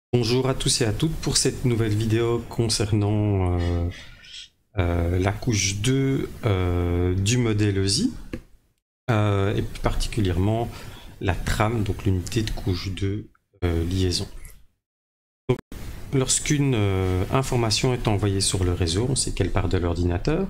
Bonjour à tous et à toutes pour cette nouvelle vidéo concernant la couche 2 du modèle ESI et plus particulièrement la trame, donc l'unité de couche 2 liaison. Donc, lorsqu'une information est envoyée sur le réseau, on sait qu'elle part de l'ordinateur.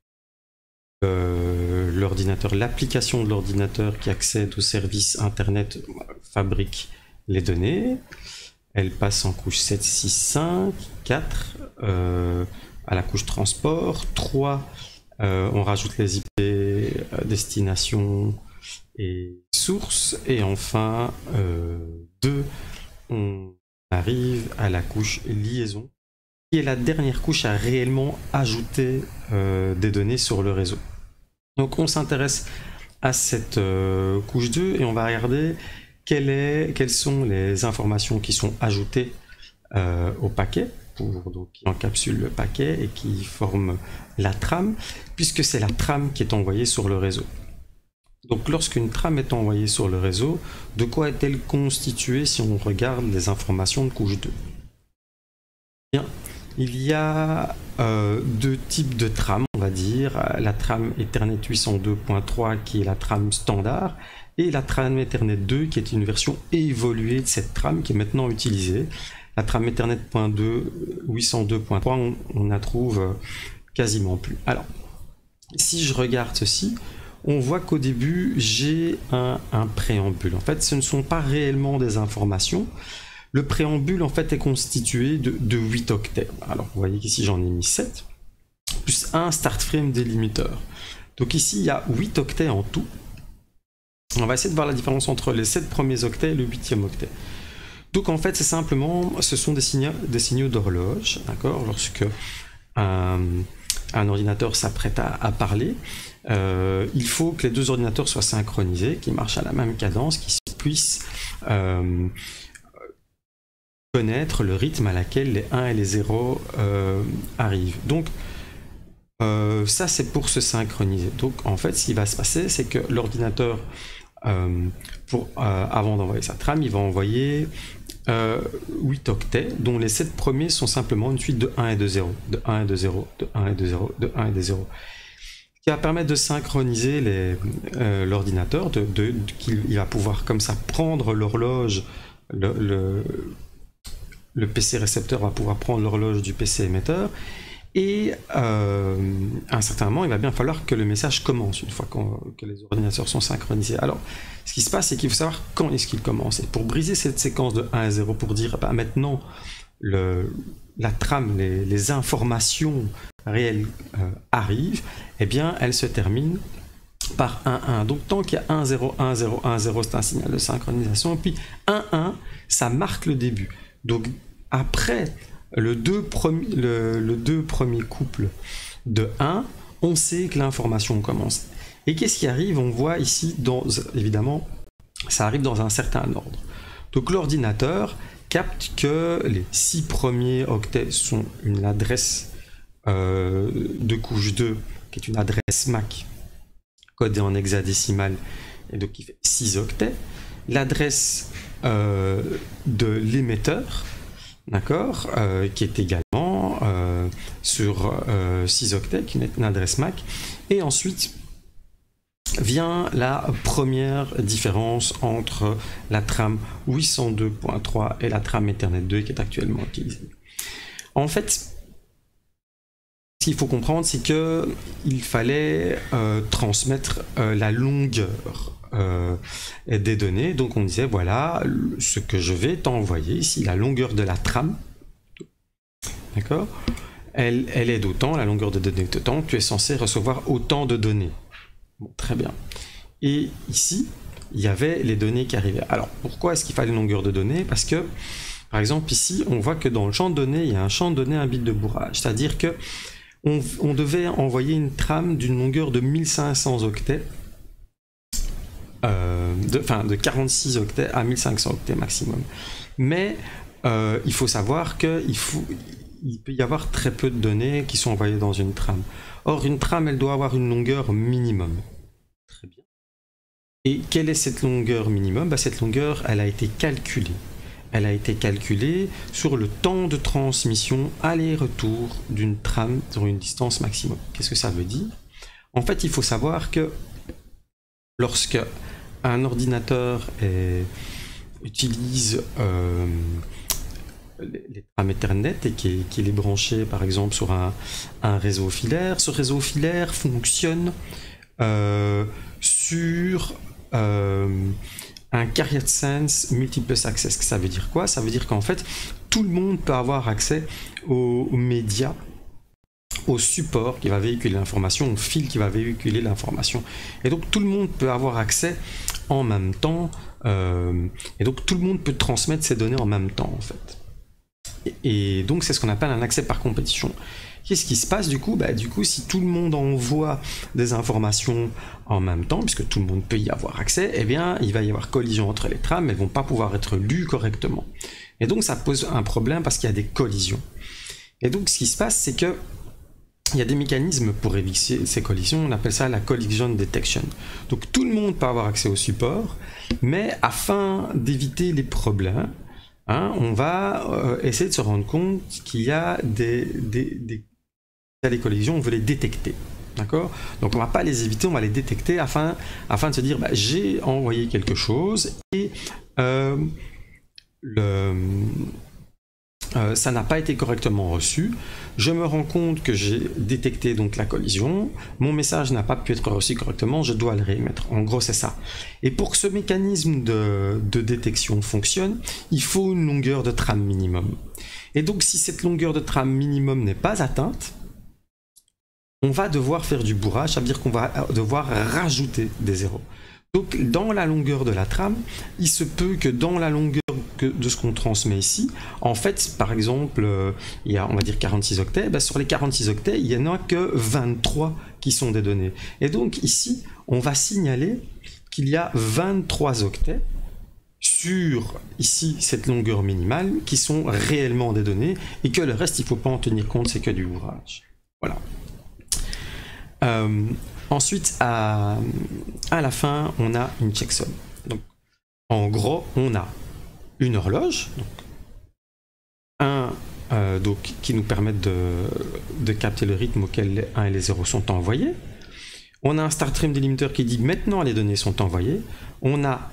L'application de l'ordinateur qui accède au service internet fabrique les données. Elle passe en couche 7, 6, 5, 4 à la couche transport, 3 on rajoute les IP destination et source, et enfin 2 on arrive à la couche liaison, qui est la dernière couche à réellement ajouter des données sur le réseau. Donc on s'intéresse à cette couche 2 et on va regarder quelles sont les informations qui sont ajoutées au paquet, donc qui encapsulent le paquet et qui forment la trame, puisque c'est la trame qui est envoyée sur le réseau. Donc lorsqu'une trame est envoyée sur le réseau, de quoi est-elle constituée si on regarde les informations de couche 2 ? Bien, il y a deux types de trames, on va dire, la trame Ethernet 802.3 qui est la trame standard, et la trame Ethernet 2 qui est une version évoluée de cette trame qui est maintenant utilisée. La trame Ethernet 802.3 on la trouve quasiment plus. Alors, si je regarde ceci, on voit qu'au début j'ai un préambule. En fait, ce ne sont pas réellement des informations. Le préambule en fait est constitué de 8 octets. Alors vous voyez qu'ici j'en ai mis 7, plus un start frame délimiteur. Donc ici il y a 8 octets en tout. On va essayer de voir la différence entre les 7 premiers octets et le 8e octet. Donc en fait c'est simplement, ce sont des signaux d'horloge, d'accord. Lorsque un ordinateur s'apprête à parler, il faut que les deux ordinateurs soient synchronisés, qu'ils marchent à la même cadence, qu'ils puissent connaître le rythme à laquelle les 1 et les 0 arrivent. Donc ça c'est pour se synchroniser. Donc en fait ce qui va se passer, c'est que l'ordinateur avant d'envoyer sa trame, il va envoyer 8 octets dont les 7 premiers sont simplement une suite de 1 et de 0, de 1 et de 0, de 1 et de 0, de 1 et de 0, qui va permettre de synchroniser l'ordinateur, qu'il va pouvoir comme ça prendre l'horloge, le PC récepteur va pouvoir prendre l'horloge du PC émetteur, et à un certain moment il va bien falloir que le message commence une fois que les ordinateurs sont synchronisés. Alors ce qui se passe, c'est qu'il faut savoir quand est-ce qu'il commence, et pour briser cette séquence de 1 à 0, pour dire bah, maintenant la trame, les informations réelles arrivent, eh bien elle se termine par 1-1. Donc tant qu'il y a 1-0, 1-0, 1-0, c'est un signal de synchronisation, et puis 1-1, ça marque le début. Donc après le deux premiers couples de 1, on sait que l'information commence. Et qu'est-ce qui arrive? On voit ici, évidemment, ça arrive dans un certain ordre. Donc l'ordinateur capte que les 6 premiers octets sont une adresse de couche 2, qui est une adresse MAC codée en hexadécimal, et donc qui fait 6 octets. L'adresse de l'émetteur, d'accord, qui est également sur 6 octets, qui est une adresse MAC. Et ensuite vient la première différence entre la trame 802.3 et la trame Ethernet 2 qui est actuellement utilisée. En fait, ce qu'il faut comprendre, c'est qu'il fallait transmettre la longueur des données. Donc on disait voilà ce que je vais t'envoyer ici, la longueur de la trame, d'accord, elle est d'autant, la longueur de données est d'autant, tu es censé recevoir autant de données. Bon, très bien. Et ici il y avait les données qui arrivaient. Alors pourquoi est-ce qu'il fallait une longueur de données? Parce que par exemple ici on voit que dans le champ de données il y a un champ de données, un bit de bourrage, c'est à dire que on devait envoyer une trame d'une longueur de 1500 octets, de 46 octets à 1500 octets maximum. Mais il faut savoir qu'il peut y avoir très peu de données qui sont envoyées dans une trame. Or, une trame, elle doit avoir une longueur minimum. Très bien. Et quelle est cette longueur minimum? Cette longueur, elle a été calculée. elle a été calculée sur le temps de transmission aller-retour d'une trame sur une distance maximum. Qu'est-ce que ça veut dire? En fait, il faut savoir que lorsque un ordinateur utilise les trames Ethernet et qu'il est branché par exemple sur un réseau filaire, ce réseau filaire fonctionne sur un carrier sense multiple access. Ça veut dire quoi? Ça veut dire qu'en fait tout le monde peut avoir accès aux médias, au support qui va véhiculer l'information, au fil qui va véhiculer l'information. Et donc tout le monde peut avoir accès en même temps, et donc tout le monde peut transmettre ces données en même temps en fait. Et donc c'est ce qu'on appelle un accès par compétition. Qu'est-ce qui se passe du coup? Du coup, si tout le monde envoie des informations en même temps, puisque tout le monde peut y avoir accès, eh bien il va y avoir collision entre les trames, elles ne vont pas pouvoir être lues correctement. Et donc ça pose un problème parce qu'il y a des collisions. Et donc ce qui se passe, c'est que il y a des mécanismes pour éviter ces collisions, on appelle ça la collision detection. Donc tout le monde peut avoir accès au support, mais afin d'éviter les problèmes, on va essayer de se rendre compte qu'il y a des collisions, on veut les détecter. D'accord? Donc on ne va pas les éviter, on va les détecter afin de se dire j'ai envoyé quelque chose et ça n'a pas été correctement reçu. Je me rends compte que j'ai détecté donc la collision. Mon message n'a pas pu être reçu correctement, je dois le réémettre. En gros, c'est ça. Et pour que ce mécanisme de détection fonctionne, il faut une longueur de trame minimum. Et donc, si cette longueur de trame minimum n'est pas atteinte, on va devoir faire du bourrage, ça veut dire qu'on va devoir rajouter des zéros. Donc, dans la longueur de la trame, il se peut que dans la longueur de ce qu'on transmet ici, en fait, par exemple, il y a, on va dire 46 octets, sur les 46 octets, il n'y en a que 23 qui sont des données. Et donc, ici, on va signaler qu'il y a 23 octets sur, ici, cette longueur minimale, qui sont réellement des données, et que le reste, il ne faut pas en tenir compte, c'est que du bourrage. Voilà. Ensuite, à la fin, on a une checksum. Donc, en gros, on a une horloge, donc, qui nous permettent de capter le rythme auquel les 1 et les 0 sont envoyés. On a un start frame delimiter qui dit maintenant les données sont envoyées. On a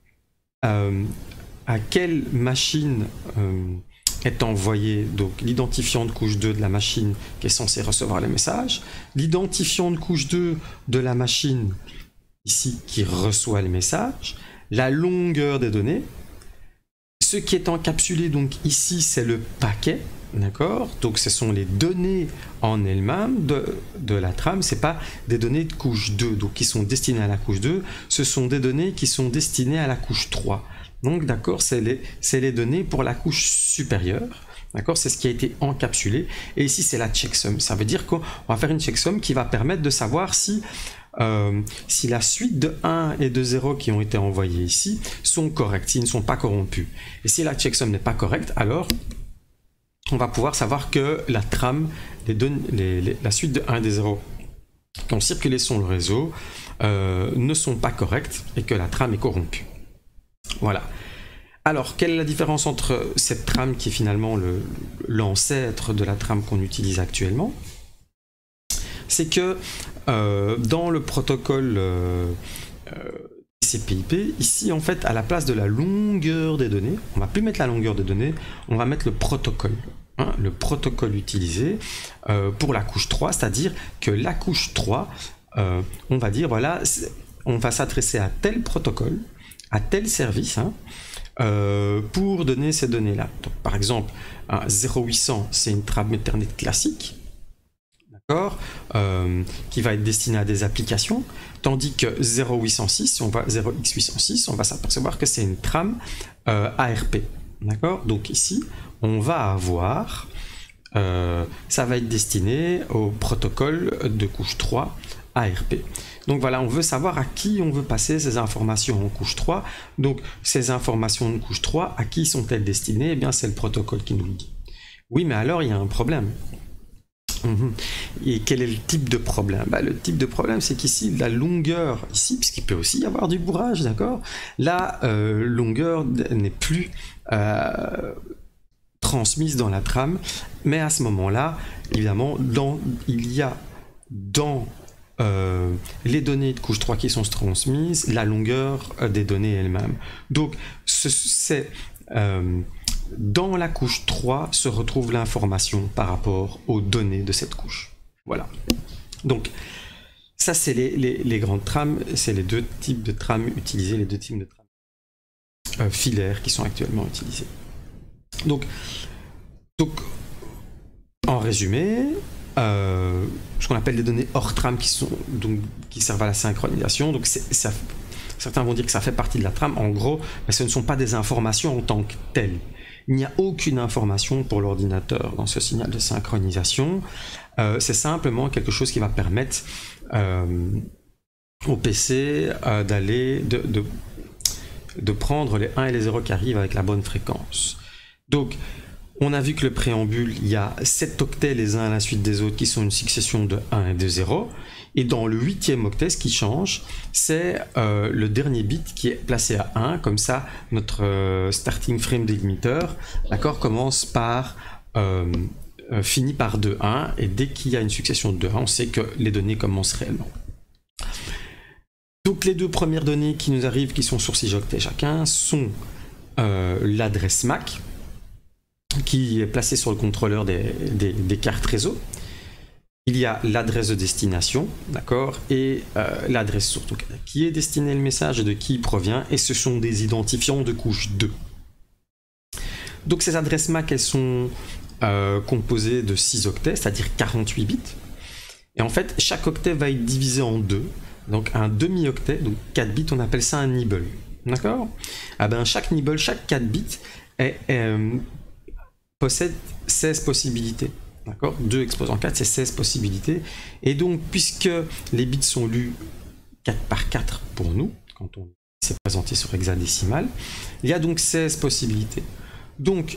à quelle machine est envoyé donc l'identifiant de couche 2 de la machine qui est censée recevoir les messages, l'identifiant de couche 2 de la machine ici qui reçoit les messages, la longueur des données. Ce qui est encapsulé donc ici, c'est le paquet, d'accord? Donc ce sont les données en elles-mêmes de la trame, c'est pas des données de couche 2, donc qui sont destinées à la couche 2, ce sont des données qui sont destinées à la couche 3. Donc d'accord, c'est les données pour la couche supérieure, d'accord? C'est ce qui a été encapsulé. Et ici, c'est la checksum. Ça veut dire qu'on va faire une checksum qui va permettre de savoir si la suite de 1 et de 0 qui ont été envoyés ici sont corrects, s'ils ne sont pas corrompus. Et si la checksum n'est pas correcte, alors on va pouvoir savoir que la trame, la suite de 1 et de 0 qui ont circulé sur le réseau ne sont pas correctes et que la trame est corrompue. Voilà. Alors, quelle est la différence entre cette trame qui est finalement l'ancêtre de la trame qu'on utilise actuellement? C'est que dans le protocole TCP/IP, ici en fait à la place de la longueur des données, on va plus mettre la longueur des données, on va mettre le protocole. Le protocole utilisé pour la couche 3, c'est-à-dire que la couche 3, on va dire voilà, on va s'adresser à tel protocole, à tel service, pour donner ces données-là. Donc, par exemple, 0800, c'est une trame Ethernet classique, d'accord, qui va être destinée à des applications, tandis que 0806, si on va 0x806, on va s'apercevoir que c'est une trame ARP, d'accord. Donc ici, on va avoir, ça va être destiné au protocole de couche 3 ARP. Donc voilà, on veut savoir à qui on veut passer ces informations en couche 3. Donc ces informations de couche 3, à qui sont-elles destinées? Eh bien c'est le protocole qui nous le dit. Oui, mais alors il y a un problème. Et quel est le type de problème? Le type de problème, c'est qu'ici, la longueur, ici, puisqu'il peut aussi y avoir du bourrage, d'accord, la longueur n'est plus transmise dans la trame, mais à ce moment-là, évidemment, il y a dans les données de couche 3 qui sont transmises, la longueur des données elles-mêmes. Donc, c'est dans la couche 3 se retrouve l'information par rapport aux données de cette couche. Voilà. Donc, ça, c'est les grandes trames, c'est les deux types de trames utilisées, les deux types de trames filaires qui sont actuellement utilisés. Donc en résumé, ce qu'on appelle des données hors trame qui servent à la synchronisation. Donc certains vont dire que ça fait partie de la trame. En gros, mais ce ne sont pas des informations en tant que telles. Il n'y a aucune information pour l'ordinateur dans ce signal de synchronisation. C'est simplement quelque chose qui va permettre au PC de prendre les 1 et les 0 qui arrivent avec la bonne fréquence. Donc, on a vu que le préambule, il y a 7 octets les uns à la suite des autres qui sont une succession de 1 et de 0. Et dans le 8e octet, ce qui change, c'est le dernier bit qui est placé à 1. Comme ça, notre starting frame délimiteur, d'accord, commence par finit par 2-1. Et dès qu'il y a une succession de 2-1, on sait que les données commencent réellement. Donc les deux premières données qui nous arrivent, qui sont sur 6 octets chacun, sont l'adresse MAC, qui est placée sur le contrôleur des cartes réseau. Il y a l'adresse de destination, d'accord, et l'adresse surtout qui est destiné le message et de qui il provient, et ce sont des identifiants de couche 2. Donc ces adresses MAC, elles sont composées de 6 octets, c'est-à-dire 48 bits. Et en fait, chaque octet va être divisé en deux. Donc un demi-octet, donc 4 bits, on appelle ça un nibble. D'accord? Ah ben, chaque nibble, chaque 4 bits possède 16 possibilités. D'accord? 2 exposant 4, c'est 16 possibilités. Et donc, puisque les bits sont lus 4 par 4 pour nous, quand on s'est présenté sur hexadécimal, il y a donc 16 possibilités. Donc,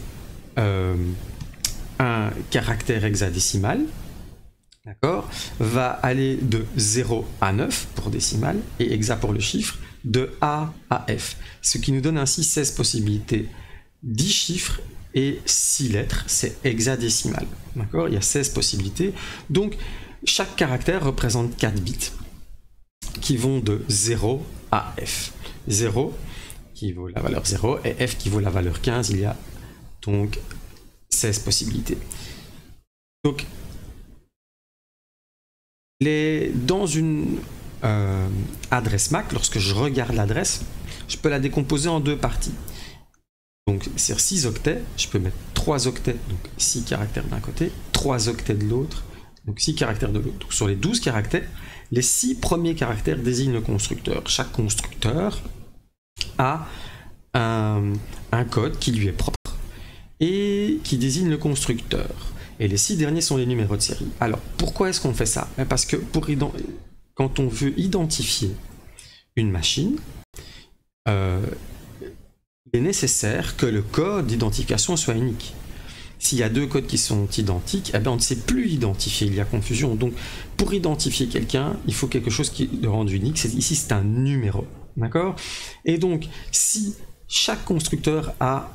un caractère hexadécimal, d'accord, va aller de 0 à 9 pour décimal, et hexa pour le chiffre, de A à F. Ce qui nous donne ainsi 16 possibilités, 10 chiffres et 6 lettres, c'est hexadécimal. D'accord, il y a 16 possibilités. Donc, chaque caractère représente 4 bits qui vont de 0 à F. 0 qui vaut la valeur 0 et F qui vaut la valeur 15. Il y a donc 16 possibilités. Donc, dans une adresse MAC, lorsque je regarde l'adresse, je peux la décomposer en deux parties. Donc sur 6 octets, je peux mettre 3 octets, donc 6 caractères d'un côté, 3 octets de l'autre, donc 6 caractères de l'autre. Donc sur les 12 caractères, les 6 premiers caractères désignent le constructeur. Chaque constructeur a un code qui lui est propre et qui désigne le constructeur. Et les 6 derniers sont les numéros de série. Alors, pourquoi est-ce qu'on fait ça? Parce que quand on veut identifier une machine, il est nécessaire que le code d'identification soit unique. S'il y a deux codes qui sont identiques, eh bien on ne sait plus identifier, il y a confusion. Donc, pour identifier quelqu'un, il faut quelque chose qui le rende unique. Ici, c'est un numéro. D'accord? Et donc, si chaque constructeur a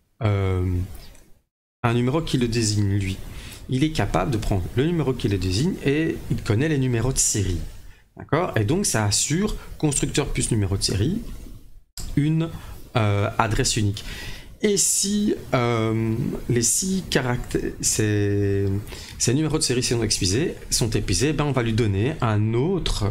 un numéro qui le désigne lui, il est capable de prendre le numéro qui le désigne et il connaît les numéros de série. D'accord? Et donc ça assure constructeur plus numéro de série une adresse unique. Et si les 6 caractères, ces numéros de série sont épuisés, ben on va lui donner un autre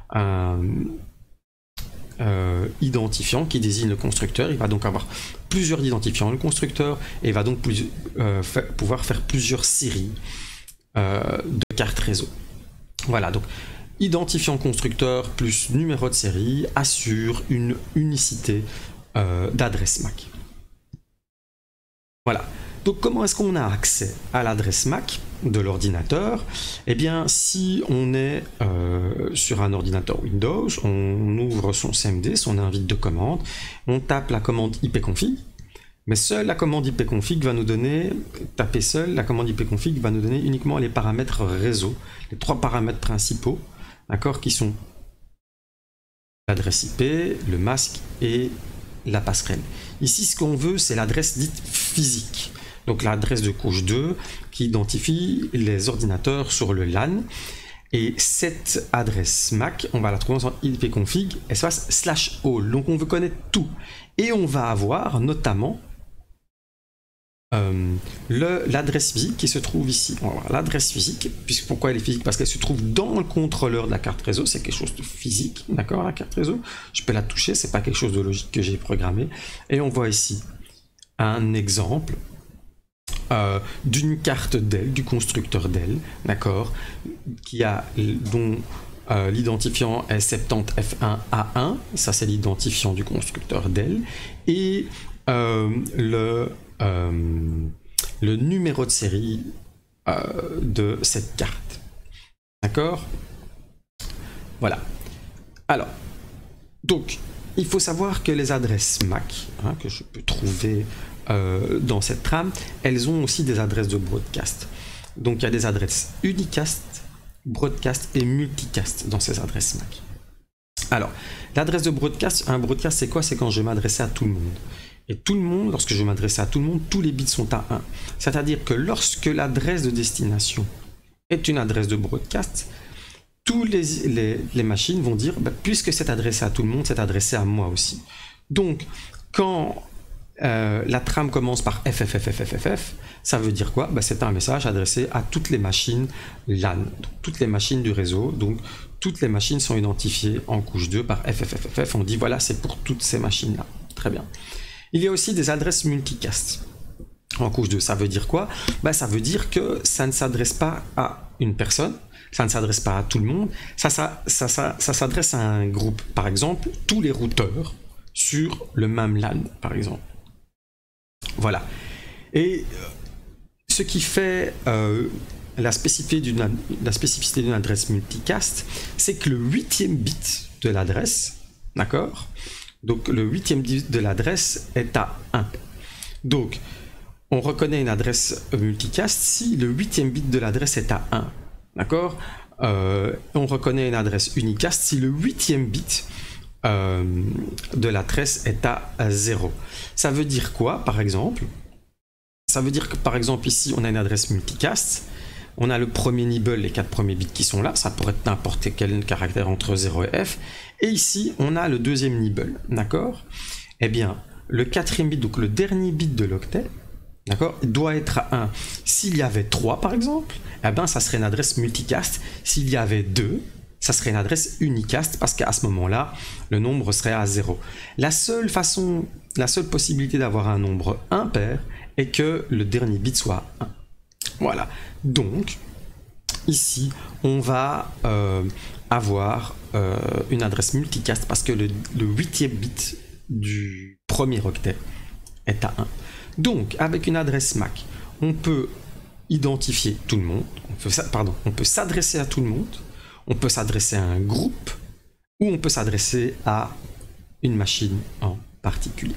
identifiant qui désigne le constructeur. Il va donc avoir plusieurs identifiants, le constructeur, et il va donc pouvoir faire plusieurs séries de cartes réseau. Voilà, donc identifiant constructeur plus numéro de série assure une unicité d'adresse MAC. Voilà. Donc comment est-ce qu'on a accès à l'adresse MAC de l'ordinateur? Eh bien, si on est sur un ordinateur Windows, on ouvre son CMD, son invite de commande, on tape la commande ipconfig, Mais seule la commande ipconfig va nous donner, taper seul, la commande ipconfig va nous donner uniquement les paramètres réseau, les 3 paramètres principaux, d'accord, qui sont l'adresse IP, le masque et la passerelle. Ici, ce qu'on veut, c'est l'adresse dite physique. Donc l'adresse de couche 2 qui identifie les ordinateurs sur le LAN. Et cette adresse MAC, on va la trouver en ipconfig espace /all. Donc on veut connaître tout. Et on va avoir notamment l'adresse physique qui se trouve ici. On va voir l'adresse physique, puisque pourquoi elle est physique? Parce qu'elle se trouve dans le contrôleur de la carte réseau, c'est quelque chose de physique, d'accord, la carte réseau. Je peux la toucher, c'est pas quelque chose de logique que j'ai programmé. Et on voit ici un exemple d'une carte Dell, du constructeur Dell, d'accord, dont l'identifiant est 70F1A1, ça c'est l'identifiant du constructeur Dell, et le numéro de série de cette carte. D'accord? Voilà. Alors, donc, il faut savoir que les adresses MAC, que je peux trouver dans cette trame, elles ont aussi des adresses de broadcast. Donc, il y a des adresses unicast, broadcast et multicast dans ces adresses MAC. Alors, l'adresse de broadcast, un broadcast, c'est quoi? C'est quand je vais m'adresser à tout le monde. Et tout le monde, lorsque je vais m'adresser à tout le monde, tous les bits sont à 1. C'est-à-dire que lorsque l'adresse de destination est une adresse de broadcast, tous les machines vont dire, puisque c'est adressé à tout le monde, c'est adressé à moi aussi. Donc, quand la trame commence par FFFFFF, ça veut dire quoi? C'est un message adressé à toutes les machines LAN, donc toutes les machines du réseau. Donc, toutes les machines sont identifiées en couche 2 par FFFFF. On dit, voilà, c'est pour toutes ces machines-là. Très bien. Il y a aussi des adresses multicast en couche 2. Ça veut dire quoi? Ça veut dire que ça ne s'adresse pas à une personne, ça ne s'adresse pas à tout le monde, ça s'adresse à un groupe. Par exemple, tous les routeurs sur le même LAN, par exemple. Voilà. Et ce qui fait la spécificité d'une adresse multicast, c'est que le 8e bit de l'adresse, d'accord? Donc le 8e bit de l'adresse est à 1. Donc on reconnaît une adresse multicast si le 8e bit de l'adresse est à 1. D'accord? On reconnaît une adresse unicast si le 8e bit de l'adresse est à 0. Ça veut dire quoi, par exemple? Ça veut dire que, par exemple, ici, on a une adresse multicast. On a le premier nibble, les 4 premiers bits qui sont là. Ça pourrait être n'importe quel caractère entre 0 et F. Et ici, on a le deuxième nibble. D'accord? Eh bien, le 4e bit, donc le dernier bit de l'octet, d'accord, doit être à 1. S'il y avait 3, par exemple, eh bien, ça serait une adresse multicast. S'il y avait 2, ça serait une adresse unicast, parce qu'à ce moment-là, le nombre serait à 0. La seule possibilité d'avoir un nombre impair est que le dernier bit soit 1. Voilà. Donc, ici, on va avoir une adresse multicast, parce que le 8e bit du premier octet est à 1. Donc, avec une adresse MAC, on peut identifier tout le monde, on peut s'adresser à tout le monde, on peut s'adresser à un groupe, ou on peut s'adresser à une machine en particulier.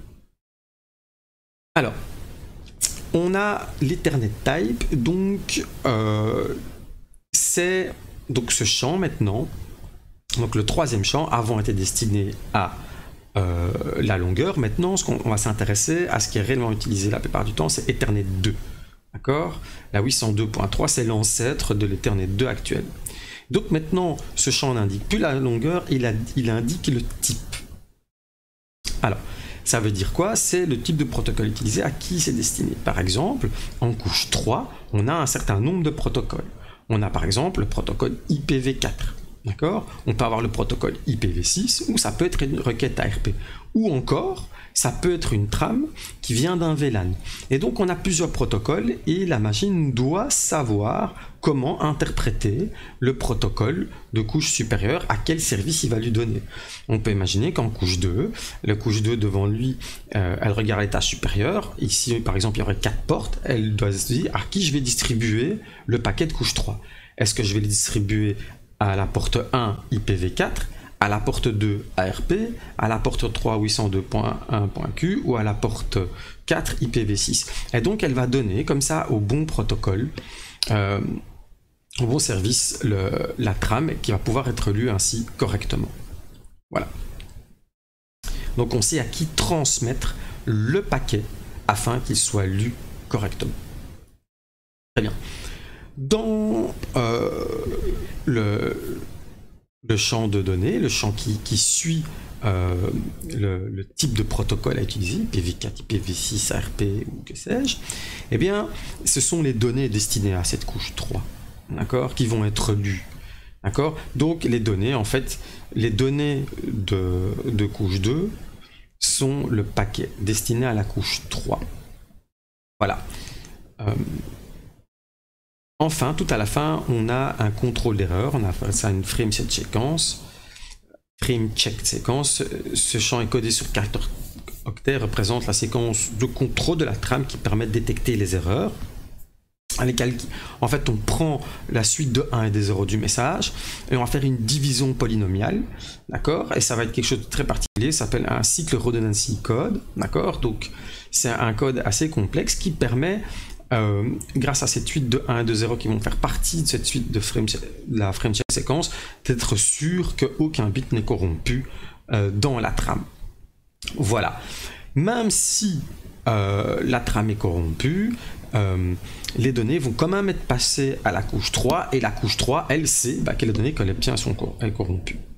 Alors, on a l'Ethernet type, donc c'est ce champ maintenant. Donc le 3e champ, avant était destiné à la longueur. Maintenant, on va s'intéresser à ce qui est réellement utilisé la plupart du temps, c'est Ethernet 2. D'accord? La 802.3, c'est l'ancêtre de l'Ethernet 2 actuel. Donc maintenant, ce champ n'indique plus la longueur, il indique le type. Alors, ça veut dire quoi? C'est le type de protocole utilisé, à qui c'est destiné. Par exemple, en couche 3, on a un certain nombre de protocoles. On a par exemple le protocole IPv4. D'accord? On peut avoir le protocole IPv6, ou ça peut être une requête ARP. Ou encore, ça peut être une trame qui vient d'un VLAN. Et donc on a plusieurs protocoles, et la machine doit savoir comment interpréter le protocole de couche supérieure, à quel service il va lui donner. On peut imaginer qu'en couche 2, le couche 2 devant lui, elle regarde l'état supérieur. Ici par exemple il y aurait 4 portes, elle doit se dire à qui je vais distribuer le paquet de couche 3. Est-ce que je vais le distribuer à la porte 1 IPv4, à la porte 2 ARP, à la porte 3 802.1.Q ou à la porte 4 IPv6. Et donc elle va donner comme ça au bon protocole, au bon service, la trame qui va pouvoir être lue ainsi correctement. Voilà. Donc on sait à qui transmettre le paquet afin qu'il soit lu correctement. Très bien. Dans le champ de données, le champ qui suit le type de protocole à utiliser, IPv4, IPv6, ARP ou que sais-je, eh bien, ce sont les données destinées à cette couche 3, d'accord, qui vont être lues. D'accord. Donc les données, en fait, les données de couche 2 sont le paquet destiné à la couche 3. Voilà. Enfin, tout à la fin, on a un contrôle d'erreur, on appelle ça une frame check séquence. Frame check séquence, ce champ est codé sur caractère octet, représente la séquence de contrôle de la trame qui permet de détecter les erreurs. En fait, on prend la suite de 1 et des 0 du message et on va faire une division polynomiale, d'accord, et ça va être quelque chose de très particulier, ça s'appelle un cycle redundancy code, d'accord. Donc c'est un code assez complexe qui permet, grâce à cette suite de 1 et de 0 qui vont faire partie de cette suite de la frame check séquence, d'être sûr qu'aucun bit n'est corrompu dans la trame. Voilà. Même si la trame est corrompue, les données vont quand même être passées à la couche 3 et la couche 3, elle sait que les données qu'elle obtient sont corrompues.